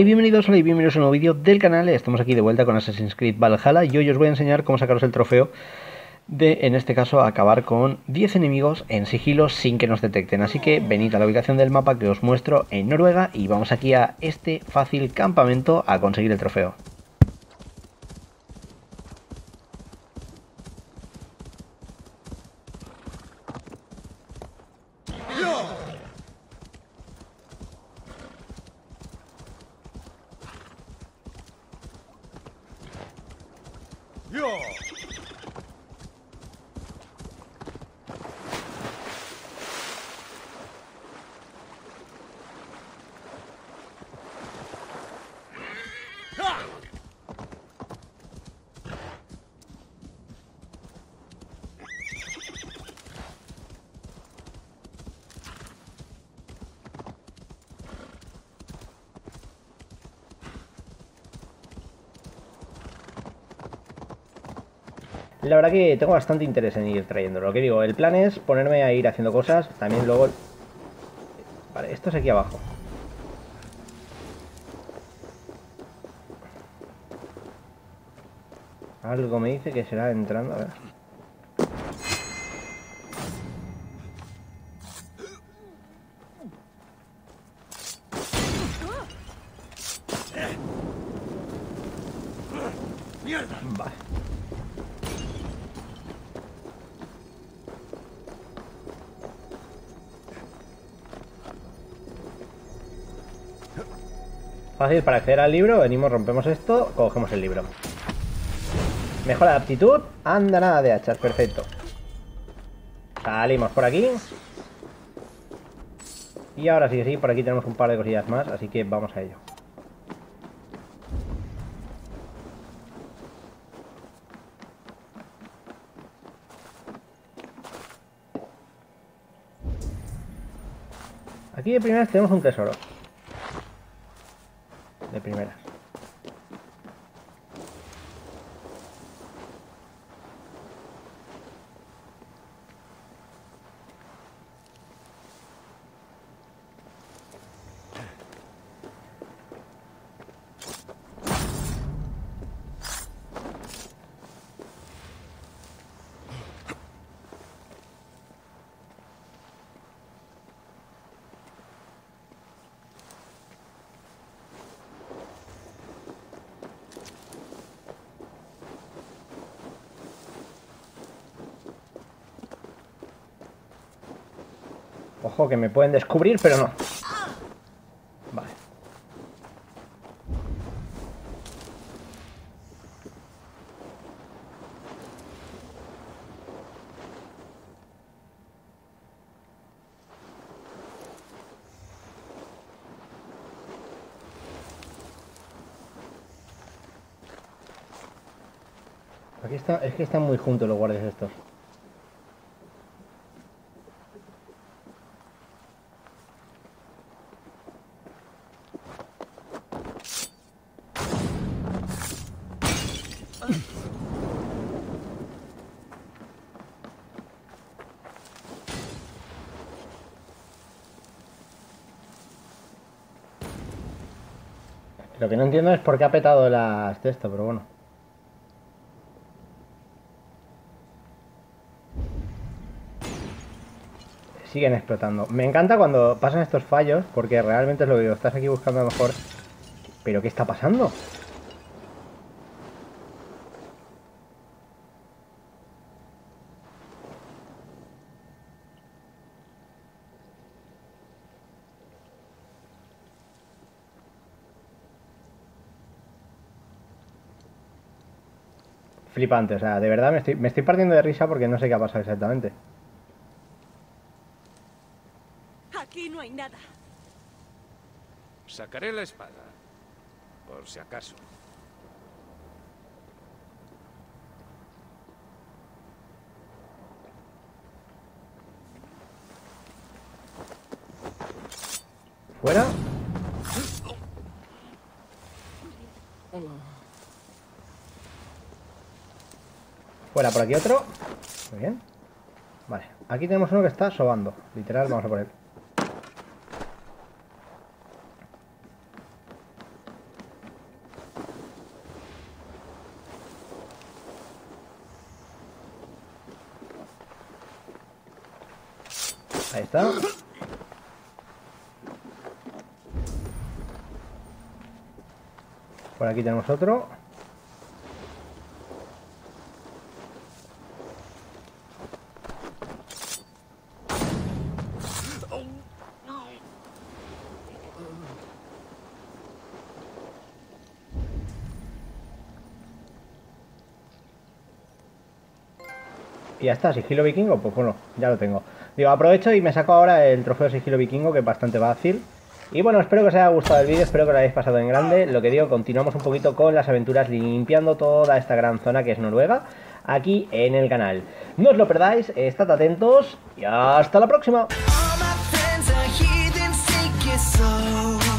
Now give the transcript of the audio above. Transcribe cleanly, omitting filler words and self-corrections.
y bienvenidos a un nuevo vídeo del canal. Estamos aquí de vuelta con Assassin's Creed Valhalla y hoy os voy a enseñar cómo sacaros el trofeo de, en este caso, acabar con 10 enemigos en sigilo sin que nos detecten. Así que venid a la ubicación del mapa que os muestro en Noruega y vamos aquí a este fácil campamento a conseguir el trofeo. La verdad que tengo bastante interés en ir trayéndolo. Lo que digo, el plan es ponerme a ir haciendo cosas. También luego... Vale, esto es aquí abajo. Algo me dice que será entrando, a ver. Vale. Fácil para acceder al libro, venimos, rompemos esto, cogemos el libro. Mejora de aptitud, anda nada de hachas, perfecto. Salimos por aquí. Y ahora sí que sí, por aquí tenemos un par de cosillas más, así que vamos a ello. Aquí de primeras tenemos un tesoro. De primeras. Ojo que me pueden descubrir, pero no. Vale. Aquí está, es que están muy juntos los guardias estos. Lo que no entiendo es por qué ha petado las de esto, pero bueno. Siguen explotando. Me encanta cuando pasan estos fallos, porque realmente es lo que digo, estás aquí buscando a lo mejor... ¿Pero qué está pasando? Flipante, o sea, de verdad me estoy partiendo de risa porque no sé qué ha pasado exactamente. Aquí no hay nada. Sacaré la espada, por si acaso. ¿Fuera? Fuera, por aquí otro. Muy bien. Vale, aquí tenemos uno que está sobando. Literal, vamos a por él. Ahí está. Por aquí tenemos otro. Y ya está, sigilo vikingo, pues bueno, ya lo tengo. Digo, aprovecho y me saco ahora el trofeo sigilo vikingo, que es bastante fácil. Y bueno, espero que os haya gustado el vídeo, espero que lo hayáis pasado en grande. Lo que digo, continuamos un poquito con las aventuras limpiando toda esta gran zona que es Noruega, aquí en el canal. No os lo perdáis, estad atentos y hasta la próxima. All my friends are heathens, take it slow.